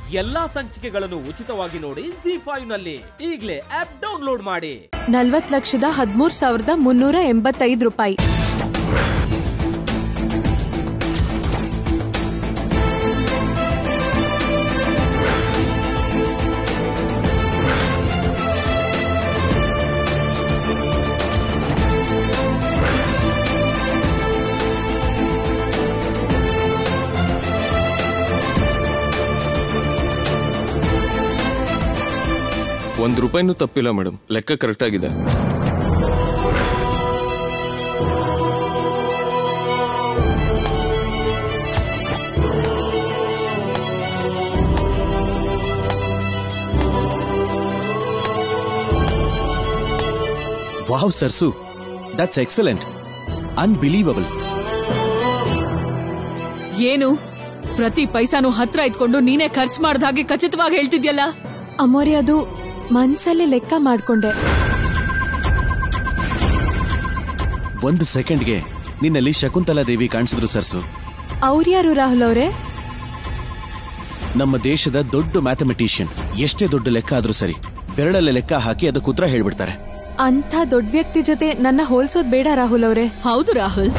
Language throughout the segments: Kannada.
ಎಲ್ಲಾ ಸಂಚಿಕೆಗಳನ್ನು ಉಚಿತವಾಗಿ ನೋಡಿ ZEE5 ನಲ್ಲಿ. ಈಗಲೇ ಆಪ್ ಡೌನ್ಲೋಡ್ ಮಾಡಿ. 40,13,385 ರೂಪಾಯಿ. ₹1 ತಪ್ಪಿಲ್ಲ ಮೇಡಮ್, ಲೆಕ್ಕ ಕರೆಕ್ಟ್ ಆಗಿದೆ. ವಾವ್ ಸರ್ಸು, ದಟ್ಸ್ ಎಕ್ಸಲೆಂಟ್, ಅನ್ಬಿಲೀವಬಲ್. ಏನು ಪ್ರತಿ ಪೈಸಾನು ಹತ್ರ ಇಟ್ಕೊಂಡು ನೀನೇ ಖರ್ಚು ಮಾಡ್ದ ಹಾಗೆ ಖಚಿತವಾಗಿ ಹೇಳ್ತಿದ್ಯಲ್ಲ? ಅಮೋರಿ, ಅದು ಮನ್ಸಲ್ಲಿ ಲೆಕ್ಕ ಮಾಡ್ಕೊಂಡೆ. 1 ಸೆಕೆಂಡ್ಗೆ ನಿನ್ನಲ್ಲಿ ಶಕುಂತಲಾ ದೇವಿ ಕಾಣಿಸಿದ್ರು ಸರ್ಸು. ಅವ್ರ್ಯಾರು ರಾಹುಲ್ ಅವರೇ? ನಮ್ಮ ದೇಶದ ದೊಡ್ಡ ಮ್ಯಾಥಮೆಟಿಷಿಯನ್. ಎಷ್ಟೇ ದೊಡ್ಡ ಲೆಕ್ಕ ಆದ್ರೂ ಸರಿ, ಬೆರಳಲ್ಲಿ ಲೆಕ್ಕ ಹಾಕಿ ಅದಕ್ಕೆ ಉತ್ತರ ಹೇಳ್ಬಿಡ್ತಾರೆ. ಅಂತ ದೊಡ್ಡ ವ್ಯಕ್ತಿ ಜೊತೆ ನನ್ನ ಹೋಲ್ಸೋದ್ ಬೇಡ ರಾಹುಲ್ ಅವರೇ. ಹೌದು ರಾಹುಲ್,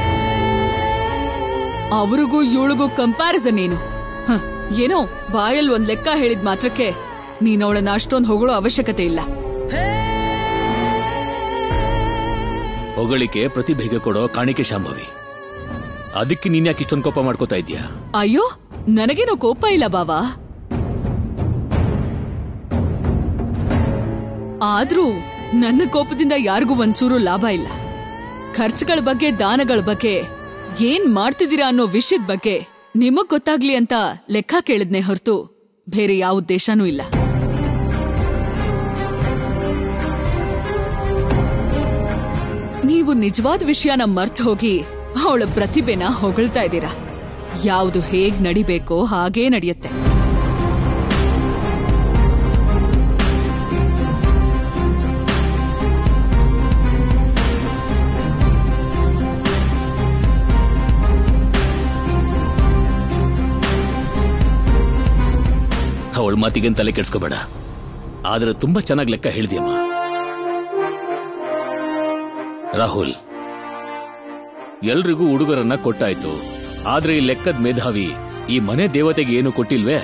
ಅವ್ರಿಗೂ ಇವಳಿಗೂ ಕಂಪ್ಯಾರಿಸನ್ ಏನು? ಏನೋ ಬಾಯಲ್ಲಿ ಒಂದ್ ಲೆಕ್ಕ ಹೇಳಿದ ಮಾತ್ರಕ್ಕೆ ನೀನವಳನ್ನ ಅಷ್ಟೊಂದು ಹೊಗಳೋ ಅವಶ್ಯಕತೆ ಇಲ್ಲ. ಹೊಗಳಿಕೆ ಪ್ರತಿಭೆಗೆ ಕೊಡೋ ಕಾಣಿಕೆ ಶಾಂಭವಿ. ಅದಕ್ಕೆ ನೀನ್ ಯಾಕೆ ಇಷ್ಟೊಂದು ಕೋಪ ಮಾಡ್ಕೋತಾ ಇದ್ಯಾ? ಅಯ್ಯೋ, ನನಗೇನೋ ಕೋಪ ಇಲ್ಲ ಬಾವಾ. ಆದ್ರೂ ನನ್ನ ಕೋಪದಿಂದ ಯಾರಿಗೂ ಒಂಚೂರು ಲಾಭ ಇಲ್ಲ. ಖರ್ಚುಗಳ ಬಗ್ಗೆ, ದಾನಗಳ ಬಗ್ಗೆ, ಏನ್ ಮಾಡ್ತಿದ್ದೀರಾ ಅನ್ನೋ ವಿಷಯದ ಬಗ್ಗೆ ನಿಮಗ್ ಗೊತ್ತಾಗ್ಲಿ ಅಂತ ಲೆಕ್ಕ ಕೇಳಿದ್ನೆ ಹೊರತು ಬೇರೆ ಯಾವ ಉದ್ದೇಶನೂ ಇಲ್ಲ. ನೀವು ನಿಜವಾದ ವಿಷಯನ ಮರ್ತು ಹೋಗಿ ಅವಳ ಪ್ರತಿಭೆನ ಹೊಗಳ್ತಾ ಇದ್ದೀರಾ. ಯಾವುದು ಹೇಗ್ ನಡಿಬೇಕೋ ಹಾಗೇ ನಡೆಯುತ್ತೆ. ಅವಳ ಮಾತಿಗೇನ್ ತಲೆ ಕೆಡ್ಸ್ಕೋಬೇಡ. ಆದ್ರೆ ತುಂಬಾ ಚೆನ್ನಾಗಿ ಲೆಕ್ಕ ಹೇಳಿದ್ಯಮ್ಮ. ರಾಹುಲ್, ಎಲ್ರಿಗೂ ಹುಡುಗರನ್ನ ಕೊಟ್ಟಾಯ್ತು, ಆದ್ರೆ ಈ ಲೆಕ್ಕದ ಮೇಧಾವಿ ಈ ಮನೆ ದೇವತೆಗೆ ಏನು ಕೊಟ್ಟಿಲ್ವೇ?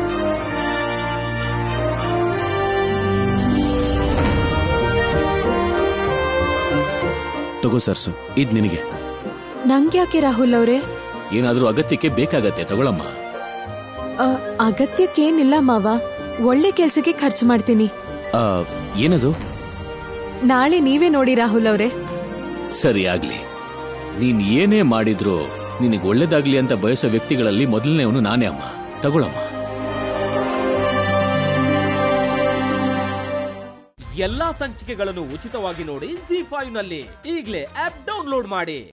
ತಗೋ ಸರ್ಸು, ಇದ್ ನಿನಗೆ. ನಂಗ್ಯಾಕೆ ರಾಹುಲ್ ಅವರೇ? ಏನಾದ್ರೂ ಅಗತ್ಯಕ್ಕೆ ಬೇಕಾಗತ್ತೆ, ತಗೊಳಮ್ಮ. ಅಗತ್ಯಕ್ಕೇನಿಲ್ಲ ಮಾವ, ಒಳ್ಳೆ ಕೆಲ್ಸಕ್ಕೆ ಖರ್ಚು ಮಾಡ್ತೀನಿ. ಏನದು? ನಾಳೆ ನೀವೇ ನೋಡಿ ರಾಹುಲ್ ಅವರೇ. ಸರಿ ಆಗ್ಲಿ. ನೀನ್ ಏನೇ ಮಾಡಿದ್ರು ನಿನಗೆ ಒಳ್ಳೇದಾಗ್ಲಿ ಅಂತ ಬಯಸೋ ವ್ಯಕ್ತಿಗಳಲ್ಲಿ ಮೊದಲನೇವನು ನಾನೇ ಅಮ್ಮ. ತಗೊಳಮ್ಮ. ಎಲ್ಲಾ ಸಂಚಿಕೆಗಳನ್ನು ಉಚಿತವಾಗಿ ನೋಡಿ ZEE5 ನಲ್ಲಿ. ಈಗಲೇ ಆಪ್ ಡೌನ್ಲೋಡ್ ಮಾಡಿ.